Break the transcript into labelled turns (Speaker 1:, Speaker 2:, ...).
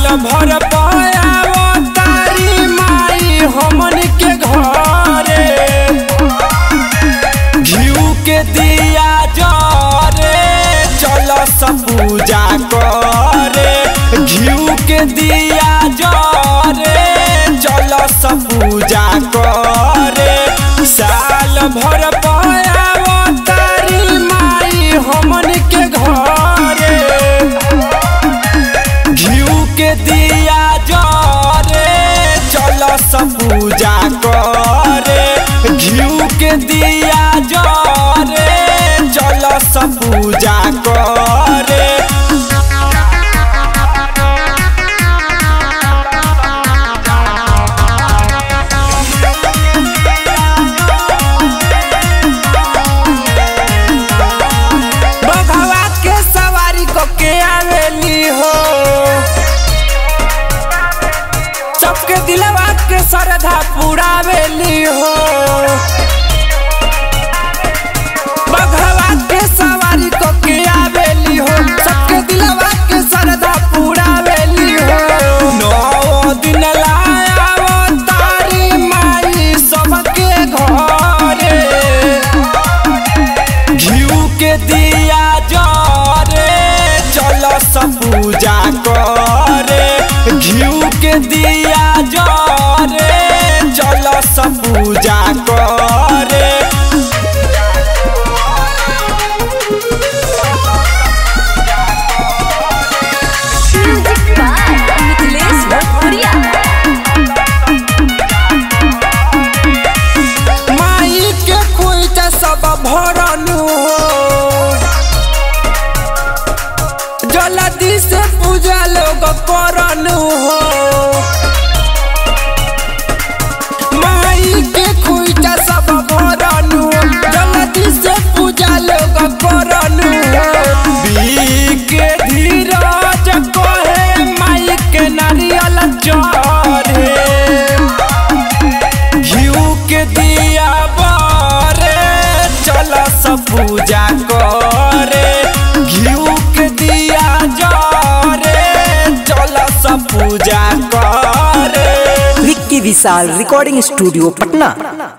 Speaker 1: भर तारी माई हमन के घरे घिउ के दिया जरे चल सब पूजा करे घिउ के दिया जरे चल सब पूजा करे साल भर तारी माई हमन के घरे घिउ के दिया जरे चल सब पूजा करे घिउ के दिया जरे चल सब पूजा करे सबके दिलवा के श्रद्धा पुरावेली हो बघवा के सवारी को के आवेली हो सबके दिलवा के श्रद्धा पुरावेली हो 9 दिन लाया तारी माई सबके घरे घिउ के दिया जरे चल सब पूजा करे घिउ के दिया जरे चल सब पूजा करे माई के खोइच सब भरन हो जल्दी से पूजा लोग करन हो माई के खोइचा सब भरन हो जल्दी से पूजा लोग करन हो के धीरज कहे माई के नारियल चढ़े घिउ के दिया बरे चल सब पूजा करे घिउ के दिया जरे चल सब पूजा करे।
Speaker 2: Vicky Vishal recording studio Patna.